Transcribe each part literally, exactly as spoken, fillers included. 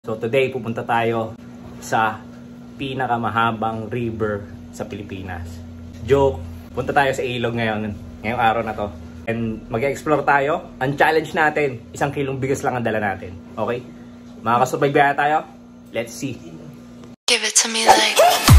So today pupunta tayo sa pinakamahabang river sa Pilipinas. Joke, punta tayo sa ilog ngayon, ngayong araw na to. And mag-explore tayo. Ang challenge natin, isang kilong bigas lang ang dala natin. Okay? Makakasurvive kaya tayo? Let's see. Give it to me like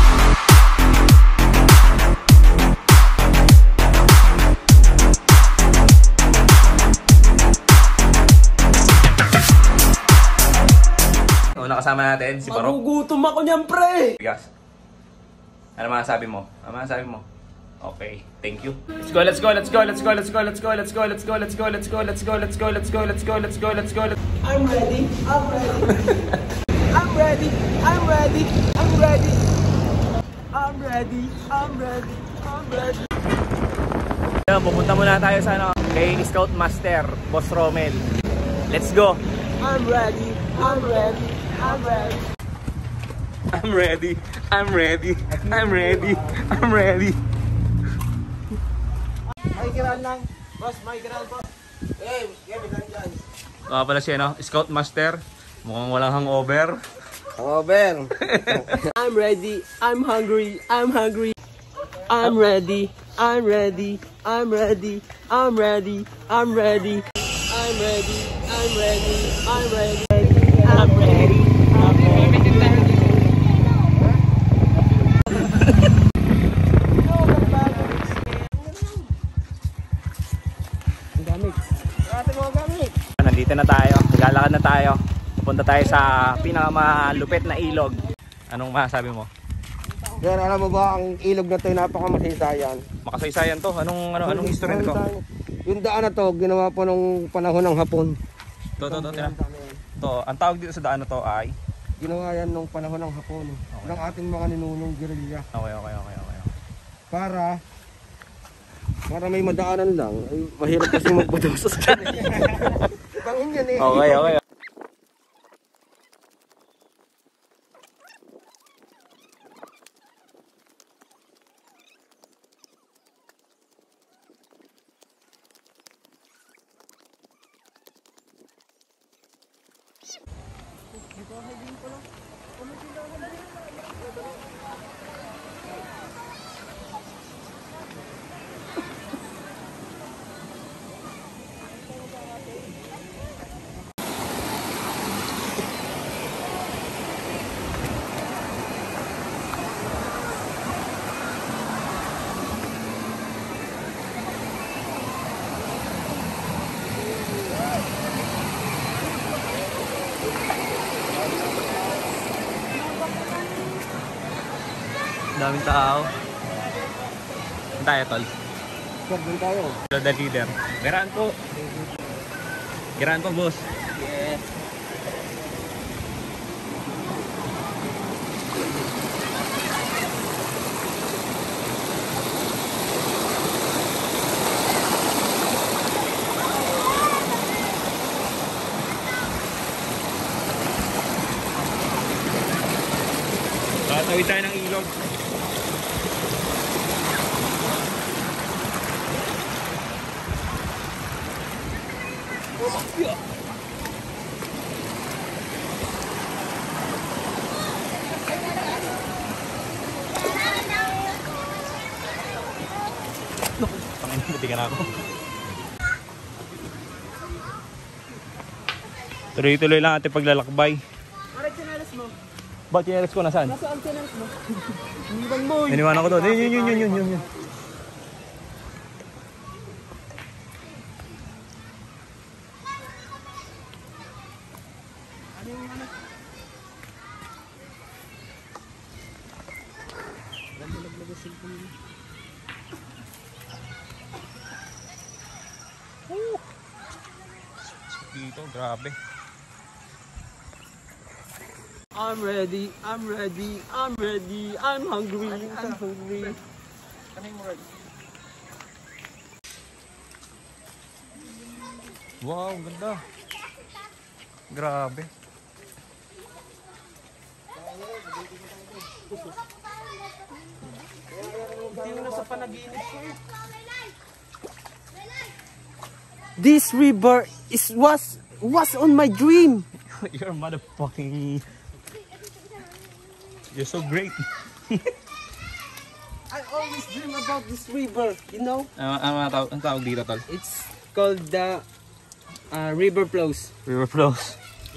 Una kasama natin si Barok. Magugutom ako niyan, pre! Bigas. Ano masasabi mo? Ano masasabi mo? Okay, thank you. Let's go, let's go, let's go, let's go, let's go, let's go, let's go, let's go, let's go, let's go, let's go, let's go, let's go, let's go, let's go, let's go. I'm ready, I'm ready. I'm ready, I'm ready, I'm ready. I'm ready, I'm ready, I'm ready. Yan, pupunta muna tayo sa ano, kay Scout Master, Boss Romel. Let's go. I'm ready, I'm ready, I'm ready. I'm ready, I'm ready, I'm ready, I'm ready. May giran lang. Boss, may giran po. Eh, game lang dyan. Baka pala siya, no? Scout Master. Mukhang walang hangover. Over. I'm ready, I'm hungry, I'm hungry. I'm ready, I'm ready, I'm ready, I'm ready, I'm ready. I'm ready, I'm ready, I'm ready, I'm ready, I'm ready. Nandito na tayo, naglalakad na tayo. Pupunta tayo sa pinakamalupit na ilog. Anong masasabi mo? Sir, alam mo ba ang ilog na ito ay napakamasaysayan? Makasaysayan to. Anong ano anong history nito? Yung daan na to, ginawa po nung panahon ng Hapon. To to to, tira. To, ang tawag dito sa daan na to ay Ginawa yan nung panahon ng Hapon, okay, ng ating mga ninunong gerilya. Okay, okay, okay, okay. Para para may madaanan lang, ay mahirap kasi magbudos sa kanila. Bangin yan eh. Okay, okay. Daming tao. Saan tayo, tol? Sir, dun tayo. The leader. Giraan po. Giraan po, boss. Yes. Tatawid tayo ng ilog. Pangin na ako. Tuloy-tuloy lang ating paglalakbay. Para chinelas mo. Ba't chinelas ko nasaan? Nasa ang chinelas mo. Iniwan mo. Iniwanan ko doon. Yun, yun, yun, yun, yun, yun. Dito, grabe. I'm ready, I'm ready, I'm ready, I'm hungry, I'm hungry. Wow, ganda. Grabe. Hindi mo na sa panaginip ko eh. This river is was was on my dream. You're motherfucking... You're so great. I always dream about this river, you know? Ano uh, ano tawag, ang tawag dito, tol? It's called the uh, river flows. River flows.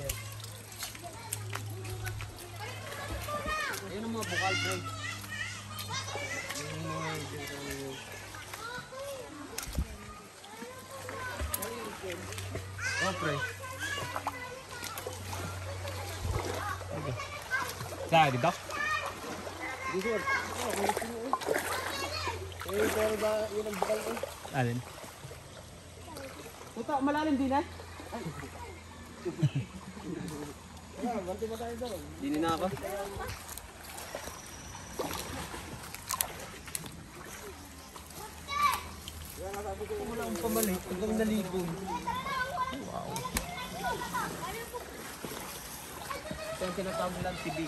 Ayun ang mga bukal, bro. Oh, pre. Saan dito? Dito. Oh, eh, pero ba yun ang bukal eh? Alin? Puta, malalim din eh. Wala, banti ba tayo doon? Dini na ako. Wala akong pamalik, hanggang naligo. Wow. Ito ang tinatawag lang tibig.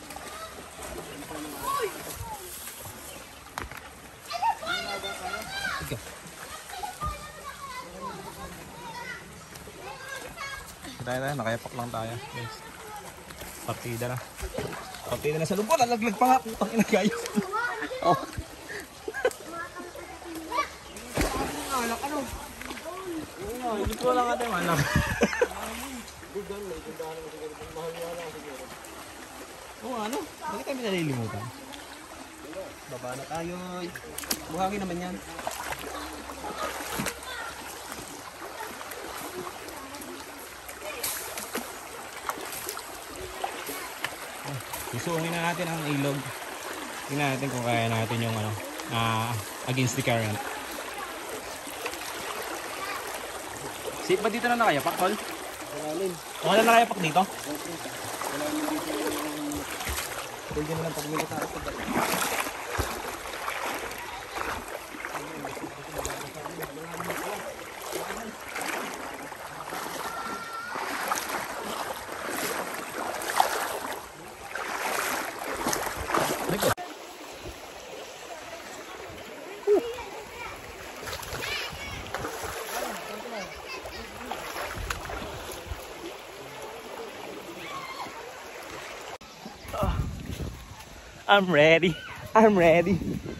Sige. Tayo tayo, nakayapak lang tayo. Yes. Partida na. Partida na sa lubot, lalaglag pa nga. Putang ina guys. Oh. Anak, ano? Hindi ko lang natin anak. Oo, ano? Bakit kami nalilimutan? Baba na tayo. Buhangin naman yan. Isuungin na natin ang ilog. Tingnan natin kung kaya natin yung ano, uh, against the current. Safe ba dito na nakayapak, Tol? Malalim. Okay na nakayapak dito? Malalim dito yung... Pwede na lang pag military sa dali. I'm ready. I'm ready.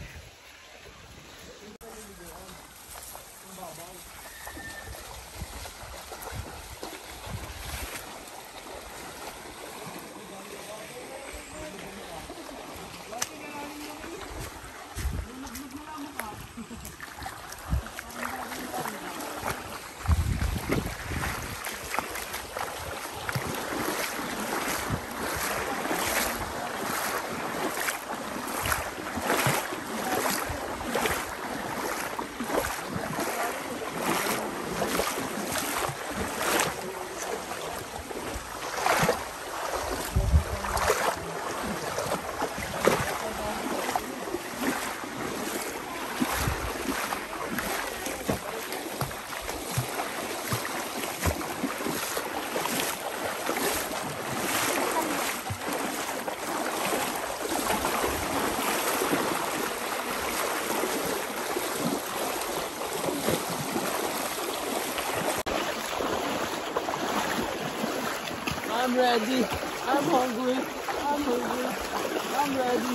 I'm ready. I'm hungry. I'm hungry. I'm ready.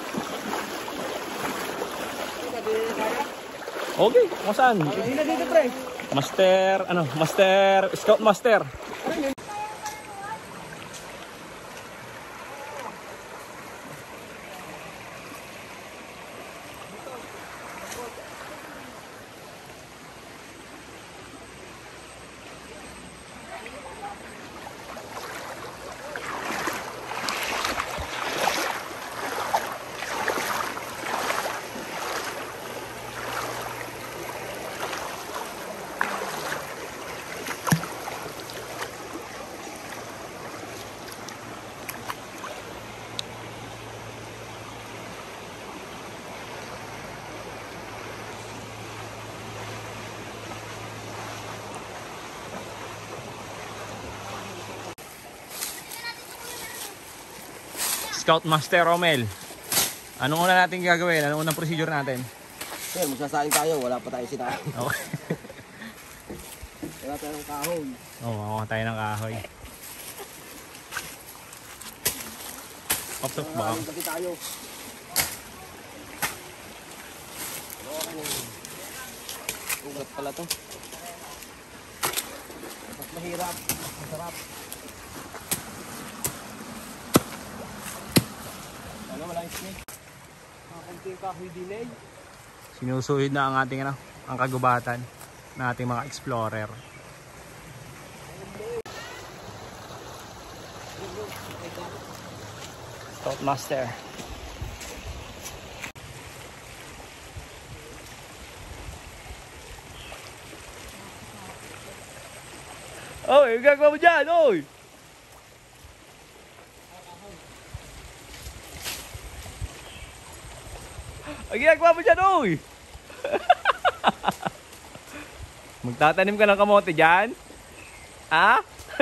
Okay, kung saan? Hindi na dito, pre. Master, ano, Master, Scout Master. Scout Master Romel. Anong una natin gagawin? Anong unang procedure natin? Sir, magsasaing tayo. Wala pa tayo sila. Okay. Wala tayong kahoy. Oo, oh, makuha tayo ng kahoy. Off top ba? Gabi tayo. Ugat pala to. Mas mahirap. Masarap. Ano, wala yung snake. Kakunting kahoy din eh. Sinusuhid na ang ating ano, ang kagubatan ng ating mga explorer. Scoutmaster. Oy, gagawa mo dyan, oy! Ang ginagawa mo dyan, oy! Magtatanim ka ng kamote dyan? Ha?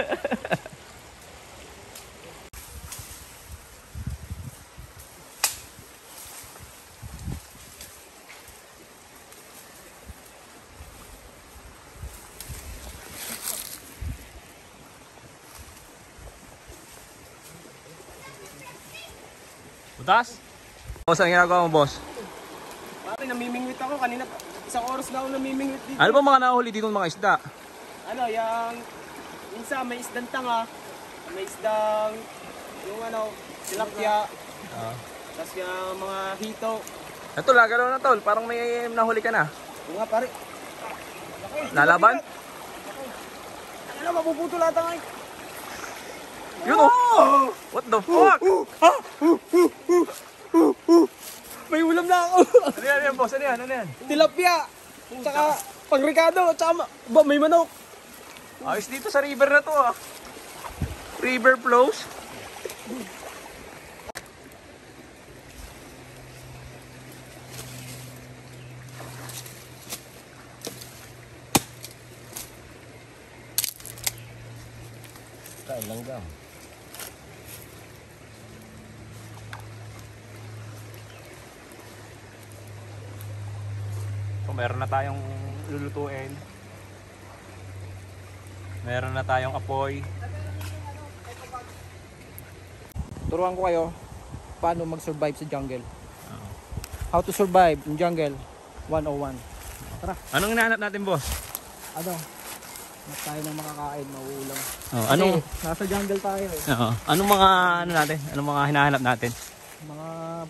Butas? Boss, ang ginagawa mo, boss? Pare, namimingwit ako kanina. Isang oras na ako namimingwit dito. Ano ba mga nahuli dito ng mga isda? Ano, yung... Minsan may isdang tanga. May isdang... Yung ano, tilapia. Uh. Tapos yung mga hito. Ito, lagalaw na tol. Parang may nahuli ka na. Yung nga, pare. Lalaban? Ano, mapuputo lahat ang ay. Yun oh! What the fuck? May ulam na ako. Ano yan, yan, boss? Ano yan? Ano yan? Tilapia. Tsaka pangrikado. Tsaka ba, may manok. Ayos dito sa river na to ah. River flows. Kain lang daw. So, meron na tayong lulutuin. Meron na tayong apoy. Turuan ko kayo paano mag-survive sa jungle. How to survive in jungle one oh one. Tara. Anong hinahanap natin, boss? Ano? Mas tayo ng makakain, mauulam. Oh, anong Kasi nasa jungle tayo eh. Oo. Anong mga ano natin? Anong mga hinahanap natin? Mga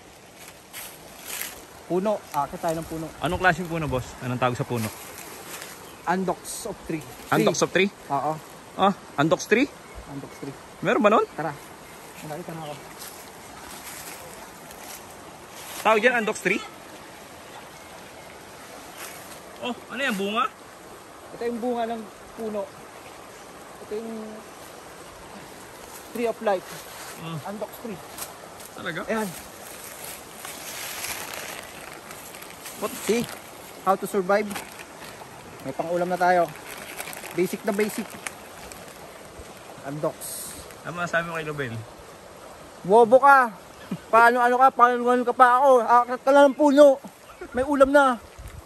puno. Akit tayo ng puno. Anong klaseng puno, boss? Anong tawag sa puno? Andox of tree. Andox of tree? Oo. Ah, Andox tree? Andox tree. Meron ba nun? Tara. Nakita na ako. Tawag dyan, Andox tree? Oh, ano yan? Bunga? Ito yung bunga ng puno. Ito yung tree of life. Oh, Andox tree. talaga? Ayan. What? See? How to survive? May pang-ulam na tayo. Basic na basic. Andox. Ano masasabi mo kay Lobel? Wobo ka! Paano ano ka? Paano ano ka pa ako? Akit ka lang ng puno. May ulam na.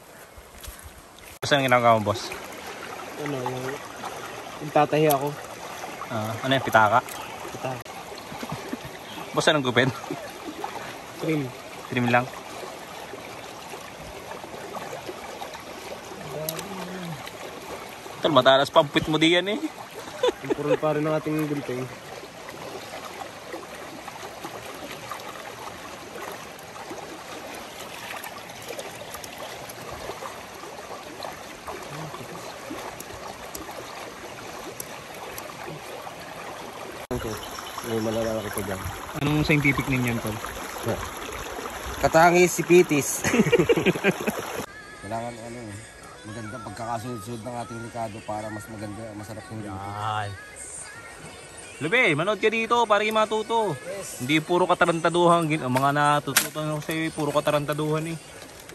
Saan ginagawa mo, boss? Ano yung... Yung tatahi ako. Uh, ano yan? Pitaka? Pitaka. Boss, anong gupin? Trim. Trim lang? Tol, matalas pampit mo diyan eh. Purol pa rin ang ating gulping. May malalaki ko dyan. Anong scientific name yan, Tol? Katangis si Pitis. Kailangan ano eh. Maganda pagkakasunod-sunod ng ating Ricardo para mas maganda, masarap yung dito. Yan. Lube, manood ka dito para kayo matuto. Yes. Hindi puro katarantaduhan. Ang mga natututo na sa'yo, puro katarantaduhan eh.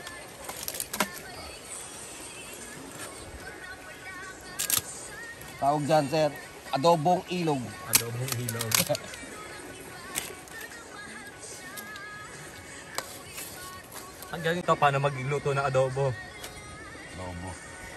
Tawag dyan, sir. Adobong ilog. Adobong ilog. Ang galing ito, paano magluto ng adobo? Adobo.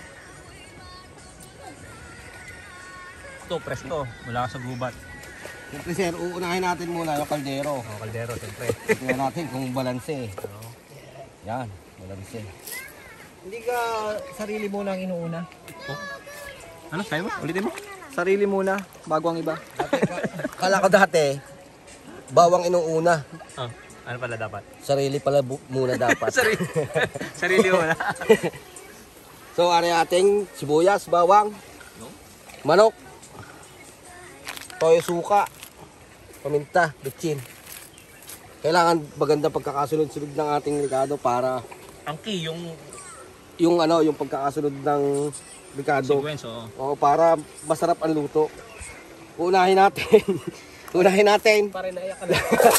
Ito, presto. Mula sa gubat. Siyempre sir, uunahin natin muna yung kaldero. Oh, kaldero, siyempre. Tingnan natin kung balanse. Yan, balanse. Hindi ka sarili mo lang inuuna. Oh. Ano? Sabi mo? Ulitin mo? Sarili muna, bago ang iba. Dati, kala ko dati, bawang inuuna. Oh. Ano pala dapat? Sarili pala bu- muna dapat. Sarili. Sarili mo na. So, ano ating sibuyas, bawang, manok, toyo suka, paminta, bitchin. Kailangan maganda pagkakasunod-sunod ng ating likado para Ang key, yung yung ano, yung pagkakasunod ng likado. sequence, oo. Oo, para masarap ang luto. Unahin natin. Unahin natin. Pare naiyak ka na.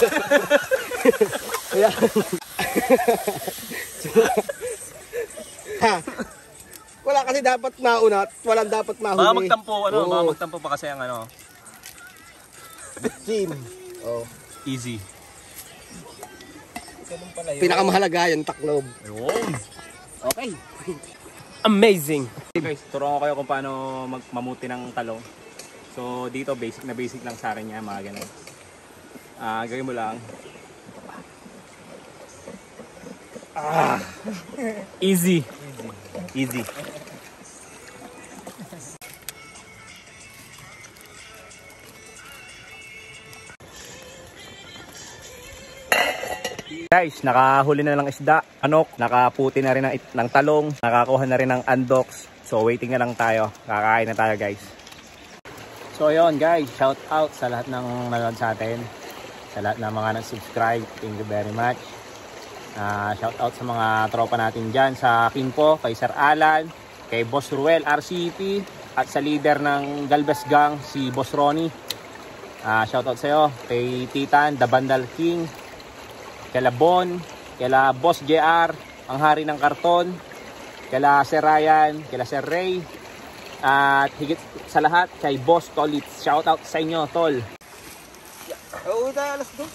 Ayan. Ha. Wala kasi dapat mauna at walang dapat mahuli. Baka magtampo, ano? Oo. Baka magtampo pa kasi ang ano. Team. Oh. Easy. Ganun pala yun. Pinakamahalaga yung taklob. Ayun. Okay. Amazing. Okay guys, turuan ko kayo kung paano mag- mamuti ng talong. So dito basic na basic lang sa akin yan, mga ganun. Ah, gawin mo lang. Ah. Easy. Easy. Guys, nakahuli na ng isda, anok, nakaputi na rin ng, it- ng talong, nakakuha na rin ng andox. So waiting na lang tayo, kakain na tayo guys. So yun guys, shout out sa lahat ng nanonood sa atin, sa lahat ng mga nag-subscribe, thank you very much. Uh, shout out sa mga tropa natin dyan, sa Kimpo, kay Sir Alan, kay Boss Ruel R C P, at sa leader ng Galvez Gang, si Boss Ronnie. Uh, shout out sa iyo, kay Titan, The Bandal King, kala Bon, kala Boss J R, ang hari ng karton, kala Sir Ryan, kala Sir Ray, at higit sa lahat kay Boss Tolit. Shout out sa inyo, Tol. Oo, tayo alas doon.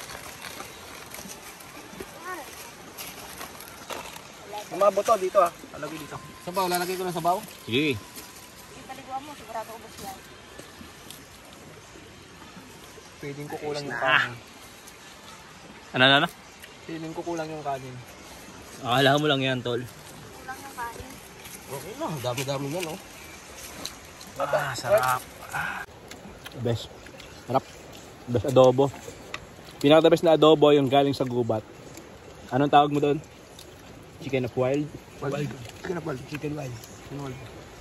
Mga buto dito ah. Alagay dito. Sabaw, lalagay ko na sabaw. Sige. Paliguan mo, sigurado ubos yan. Pwedeng ko kulang yung kanin. Ano, ano, ano? Feeling ko kulang yung kanin. Akala mo lang yan, Tol. Kulang yung kanin. Okay na, dami-dami yan, oh. Ah, sarap. Ah. Best. Sarap. Best adobo. Pinaka the best na adobo yung galing sa gubat. Anong tawag mo doon? Chicken of wild? Wild. Chicken of wild. Chicken wild. Chicken wild.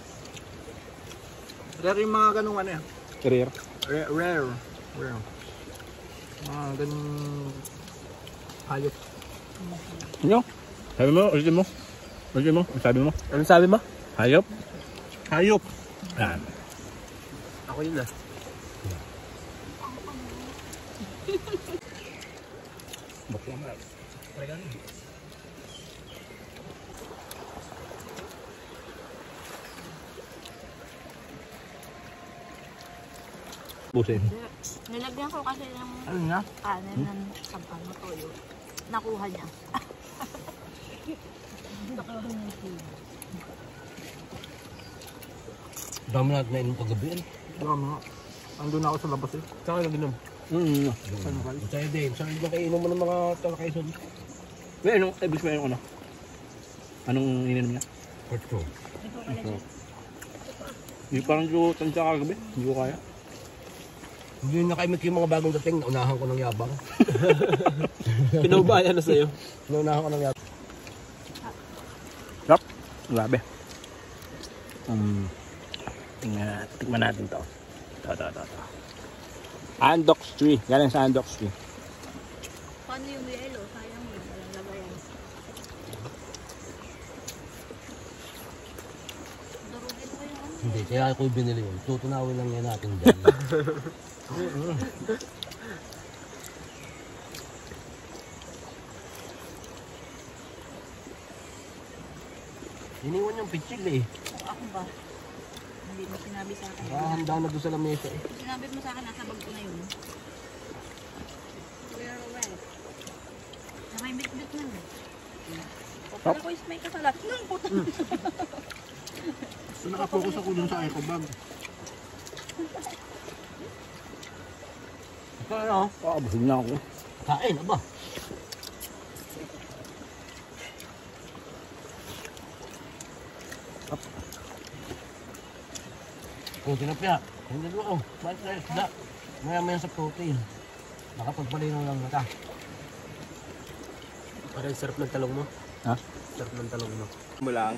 Rare yung mga ganung ano yan. Career. Rare. Rare. Rare. Mga ganung hayop. Ano? Sabi mo, ulitin mo. Ulitin mo, sabi mo. Ano sabi mo? Hayop. Hayop. Yan. Ako yun ah. Bakla mo. Busin. Nilagyan ko kasi ng Ano nga? kanin ng sampang na toyo. Nakuha niya. Dami natin na inom paggabi, eh. Dami nga. Andun ako sa labas eh. Saan kayo nag-inom? Mm. Saan kayo? Tayo din. Saan yung kainom mo ng mga talakayson? May anong, ibig may anong ano? Anong ininom niya? Porto. Hindi parang ko tansya kagabi. Hindi ko kaya. Hindi na kayo yung mga bagong dating, naunahan ko ng yabang. Pinaubayan na sa'yo. Naunahan ko ng yabang. Sarap. Grabe. Um, tingnan, tikman natin to. Ito, ito, ito, ito. Andox tree. Galing sa Andox tree. Paano yung yelo? Sayang mo. Walang lagayan. Durugin mo yung ano. Hindi, kaya ako binili yun. Tutunawin lang yan natin dyan. Iniwan yung pitchil eh. Ako ba? Hindi mo sinabi sa akin. Ah, handa na doon sa lamesa eh. Sinabi mo sa akin, nasa bag ko na yun. Where, where? Na may bit-bit na. O, pala ko is may kasalat. Nang puto. So nakafocus ako dun sa eco bag. Ano? Pakabusog na ako. Kain, aba. Oh, tinapya. Hindi ko, oh. Bakit na isda? Maya-maya sa protein. Nakapagpalinaw lang nata. Parang sarap ng talong mo. Ha? Sarap ng talong mo. Mo lang.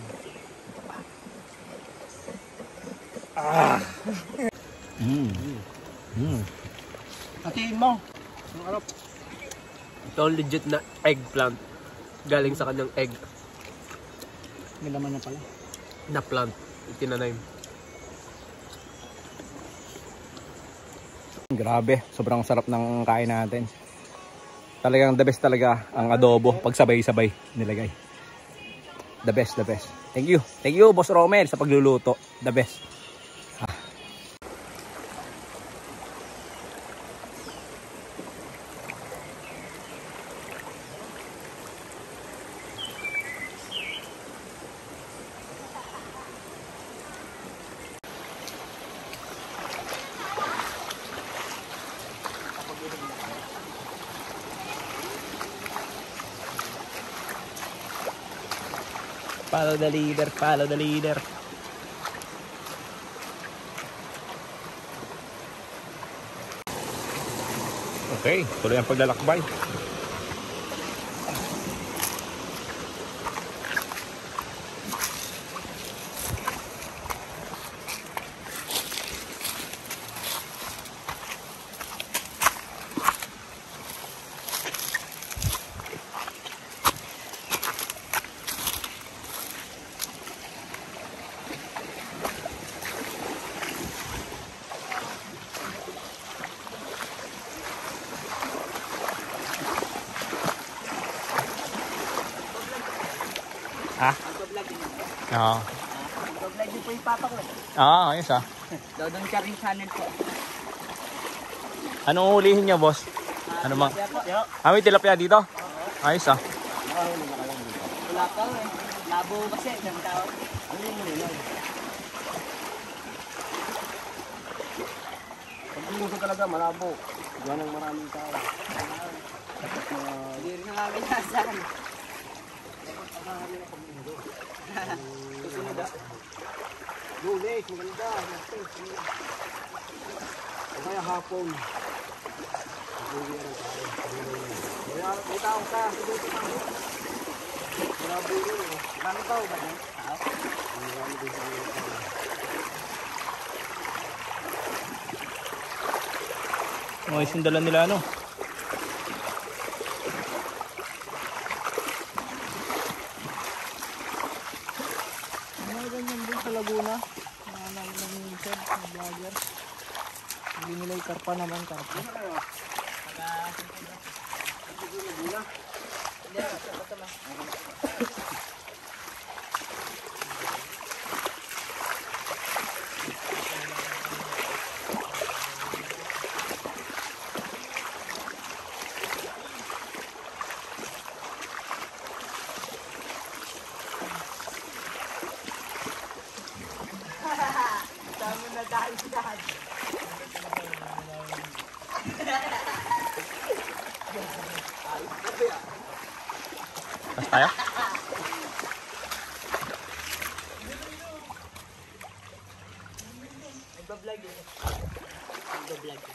Ah. Mm. Mm. Hatiin mo. Ang harap. Ito ang legit na eggplant. Galing sa kanyang egg May laman na pala. na plant. Itinanay. Grabe, sobrang sarap ng kain natin. Talagang the best talaga ang adobo pag sabay-sabay nilagay. The best, the best. Thank you. Thank you, Boss Romel, sa pagluluto. The best. Ah. Follow the leader, follow the leader. Okay, tuloy ang paglalakbay. Ah? Oo. Vlog niyo po yung papa ko. Ah, ayos ah. Dodong Charing channel po. Anong ulihin niya, boss? Ano mang? Ah, may tilapia dito? Ayos ah. Wala pa eh. Labo kasi. Ng tao. Pag lumuso talaga, malabo. Diyan ang maraming tao. Hindi rin namin nasan. Susunod ah. Lunes, maganda. O kaya hapon. Kaya may tao ka. Malabo rin. Marami tao ba yan? Tao? Marami din sa mga tao. Okay, sindalan nila ano? Mga ganyan din sa Laguna. Mga nangingisad, mga vlogger. Hindi nila yung karpa naman, karpa. Dami na dahil dahil. Pas tayo? Nagbablog eh. Nagbablog eh.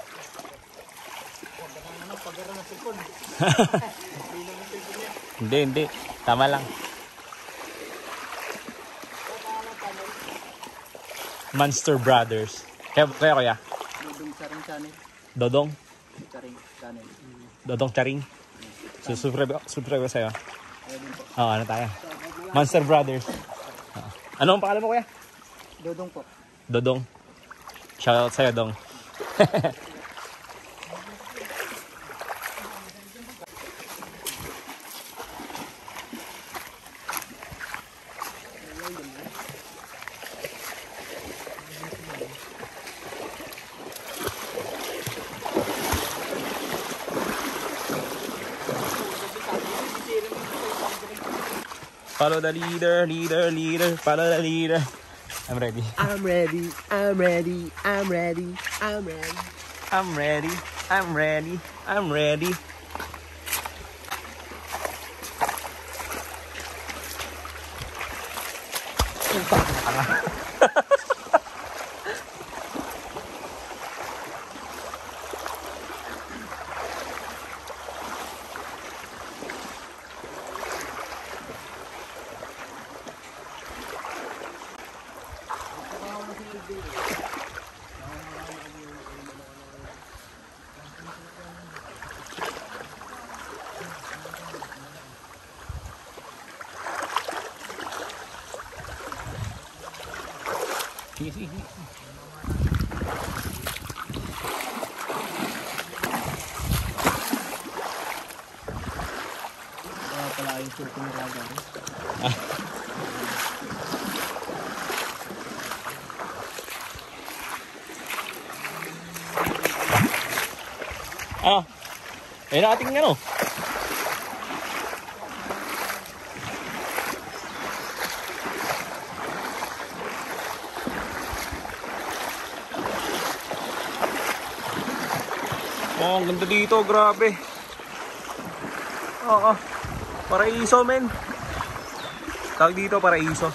Hindi, hindi. Tama lang. Monster Brothers. Kaya, kaya kuya? Dodong Charing channel. Dodong? Charing channel. Dodong Charing? So, subscribe, subscribe ko sa'yo. Ayun din po. Oo, ano tayo? Monster Brothers. Oo. Ano ang pangalan mo kuya? Dodong po. Dodong. Shoutout sa'yo, Dong. Follow the leader, leader, leader, follow the leader. I'm ready. I'm ready, I'm ready, I'm ready, I'm ready. I'm ready. I'm ready. I'm ready. Easy. Kaya pala yung surfing ni Raga. Ah, ayun na ating ano. Oh, ang ganda dito, grabe. Oo, paraiso men. Tawag dito, paraiso.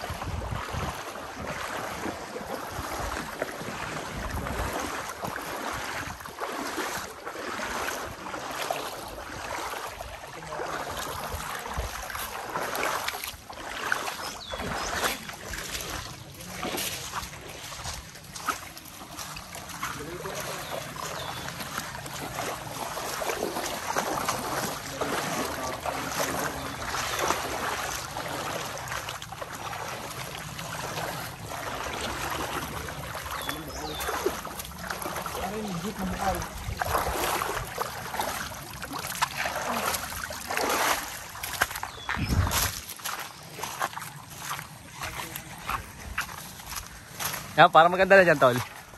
Yan, para maganda na dyan, tol.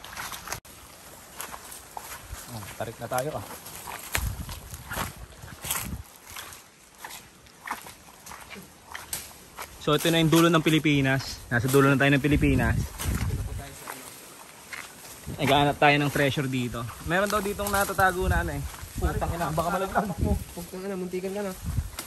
Oh, tarik na tayo ah. So ito na yung dulo ng Pilipinas. Nasa dulo na tayo ng Pilipinas. Naghahanap tayo ng treasure dito. Meron daw ditong natatago na ano eh. Putang ina, baka malaglag mo. Putang ina, muntikan ka na.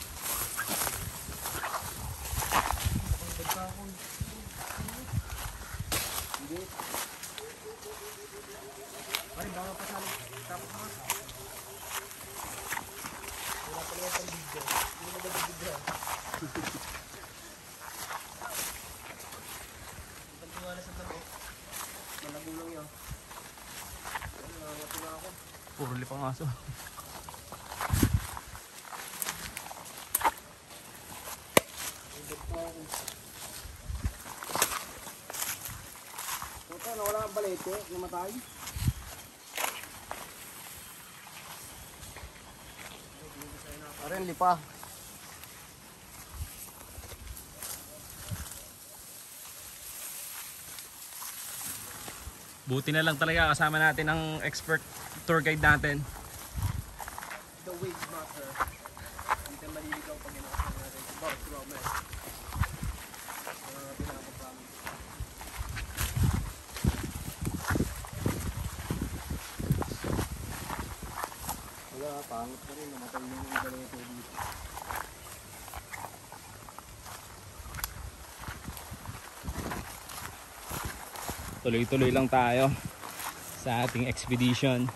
Puro lipang aso. Puta, nawala ang balete, namatay. Ayan, lipa. Buti na lang talaga kasama natin ang expert tour guide natin. The waves master. Hindi tayo maliligaw pag ginakasama natin. Wow, wow, man. Mga pinapapangin. Wala, pangit pa rin. Namatay yung balete dito. Tuloy-tuloy lang tayo sa ating expedition.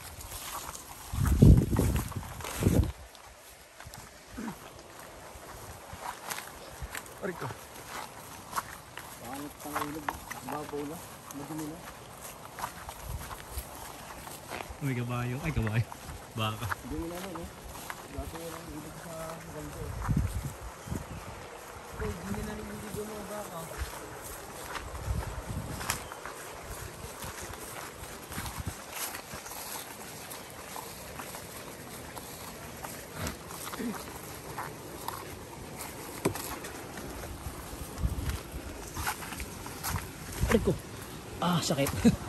Ariko. Pangit pang ilog. Babaw na. Madumi na. May kabayo. Ay, kabayo. Baka. Dumi na no? Dati walang ilog sa ganito. Uy, dumi na rin hindi mo baka. Ariko. Ah, sakit.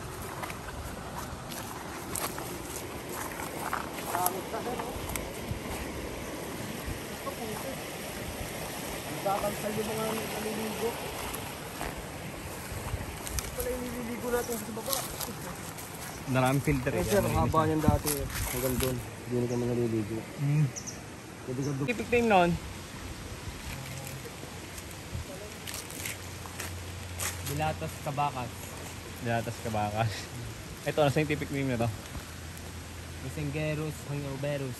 Nagkakansal yung mga naliligo. Pala yung nililigo natin sa baba. Maraming filter Eh sir, haba niyan dati. Hanggang doon. Hindi na kami naliligo. Hmm. Pwede ka doon. Tipik name nun. Bilatas Kabakas. Dilatas Kabakas. Ito, ano scientific name na to? Isenggerus Hangoberus.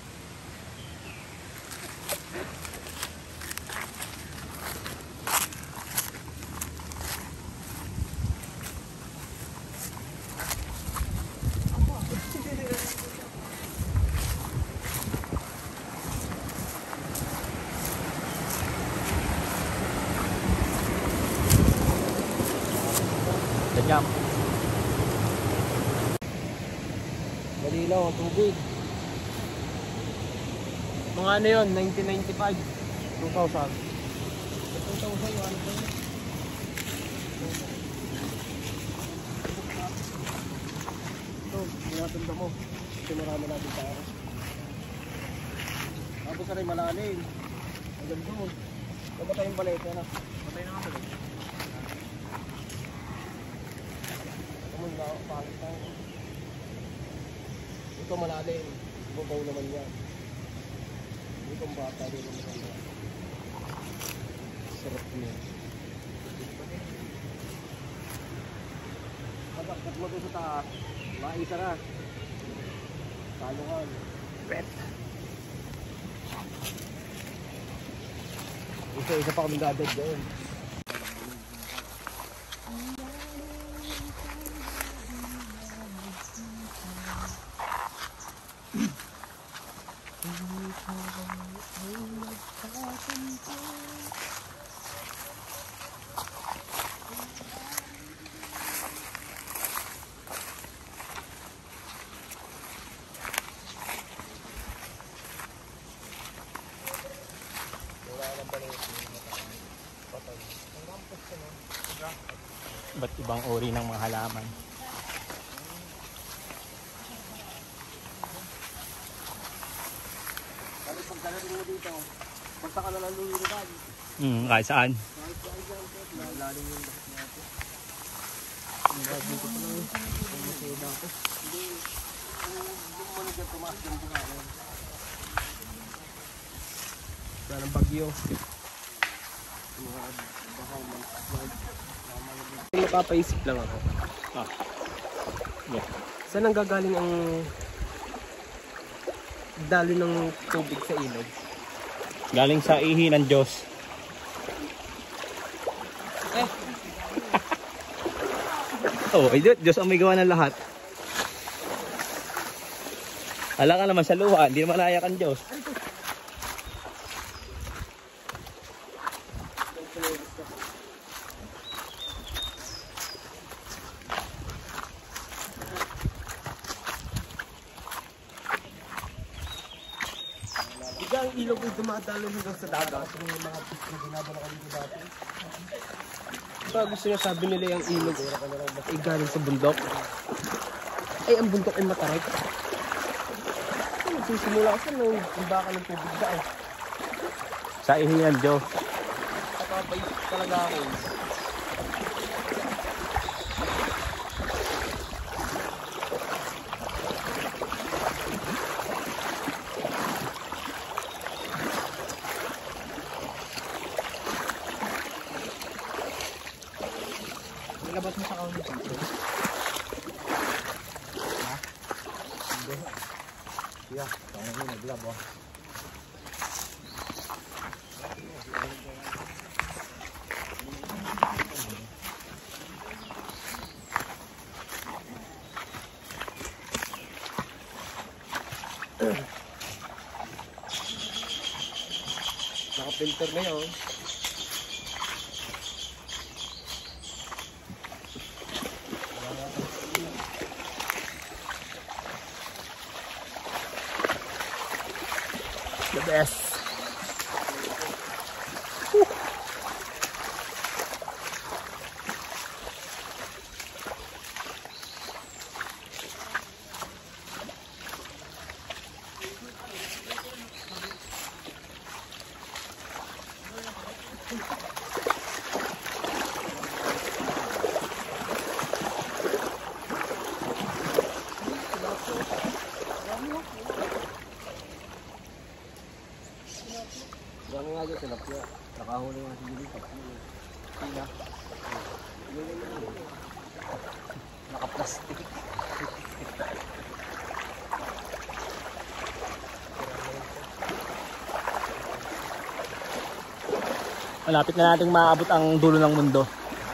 Ganyan. Malilaw ang tubig. Mga ano yun, nineteen ninety-five. two thousand. two thousand, ano ba yun? Ito, pinatanda mo. Kasi marami natin tao. Tapos na rin malalim. Hanggang doon. Nabatay yung balete na. Batay na nga ba? Kamu na, pangit tayo. Ito malalim. Bubaw naman yan. Itong bata din naman yan. Sarap niya. Pagkat mo ito sa taas, maisa na. Talungan. Pet. Isa-isa pa kami dadad doon. Ba't ibang uri ng mga halaman? Kasi pag dalating mo dito, punta ka na lang lulugan. Hmm, kahit saan? Kahit saan dyan, kahit lalim yung lahat natin. Ang lahat dito pa lang yun. Ang masaya dito. Hindi, yung mo nagyan tumaas dyan bukalan. Wala ng bagyo. Mga baka mag-slide. Napapaisip lang ako. Ah. Yeah. Saan ang gagaling ang dalo ng tubig sa ilog? Galing sa ihi ng Diyos. Eh, Oo, oh, Diyos ang may gawa ng lahat. Ala ka naman sa luha, hindi naman naiyak ang Diyos. bigla ang ilog ay dumadalo hanggang sa dagat. Yung mga fish na dinadala ka dito dati. Ito gusto niya sabi nila yung ilog ay galing sa bundok. Ay, ang bundok ay matarik. Nagsisimula kasi nung baka ng tubig da eh. Sa ihi ng Diyos. Nakapay talaga ako. Nilabas mo sa kaunti dito. Ha? Hindi. Yeah, kaya mo naglab oh. Naka-filter na yun. The best. Dami nga dyan, tilapia. Nakahuli nga si Dito. Pina. Naka-plastic. Malapit na nating maabot ang dulo ng mundo.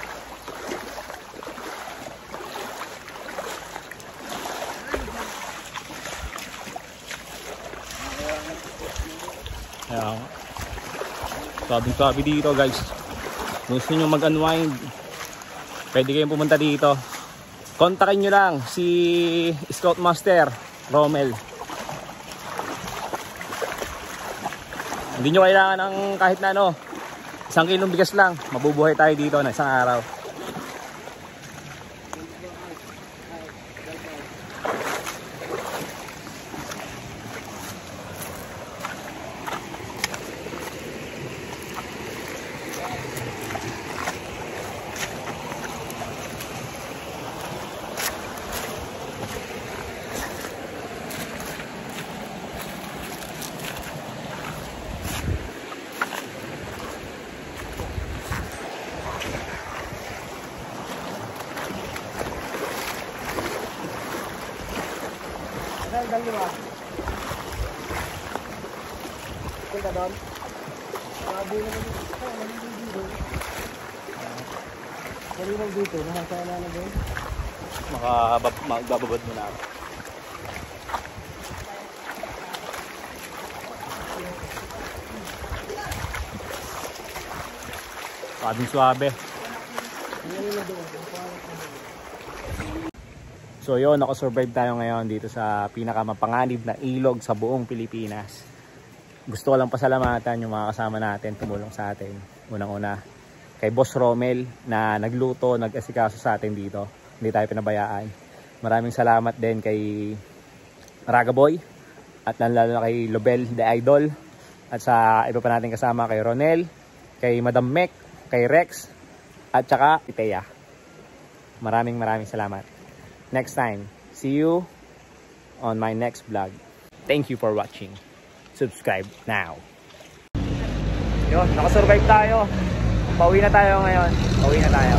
Ayan. Sabi-sabi dito guys. Gusto nyo mag-unwind, pwede kayong pumunta dito. Kontakin nyo lang si Scoutmaster Romel. Hindi nyo kailangan ng kahit na ano, isang kilong bigas lang, mabubuhay tayo dito na isang araw. Dahil dahil ba? Punta doon? Sabi naman dito. Ay, malinaw dito. Malinaw dito. Nakasala na doon. Magbababad mo na ako. Sabing suabe. So yun, nakasurvive tayo ngayon dito sa pinakamapanganib na ilog sa buong Pilipinas. Gusto ko lang pasalamatan yung mga kasama natin, tumulong sa atin. Unang-una kay Boss Romel na nagluto, nag-asikaso sa atin dito. Hindi tayo pinabayaan. Maraming salamat din kay Ragaboy at lalo na kay Lobel the Idol. At sa iba pa natin kasama kay Ronel, kay Madam Mek, kay Rex, at saka Itea. Maraming maraming salamat. Next time, see you on my next vlog. Thank you for watching. Subscribe now. Yun, nakasurvive tayo. Pauwi na tayo ngayon. Pauwi na tayo.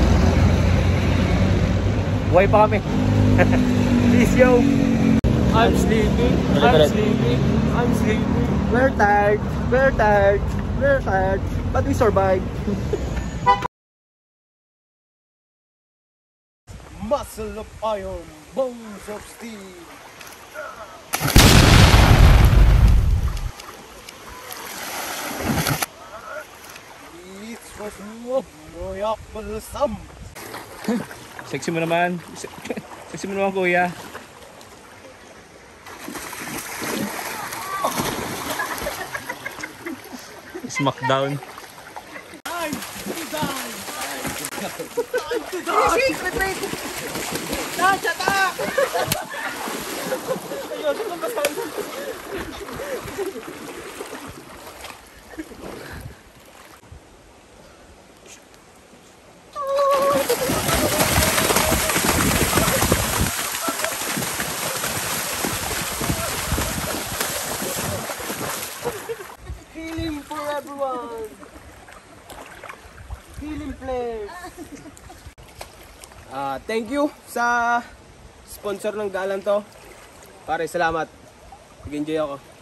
Buhay pa kami. Peace, yo! I'm sleeping. I'm sleeping. I'm sleeping. We're tired. We're tired. We're tired. But we survived. Muscle of iron, bones of steel. It was royak balsam. Sexy mo naman. Sexy mo naman, kuya. Smackdown. Time to die. Time to die. Secret raid. Dash attack. Ayun, ito ba saan? Healing for everyone. Healing place. Ah, uh, thank you sa sponsor ng dalan to. Pare, salamat. Nag-enjoy ako.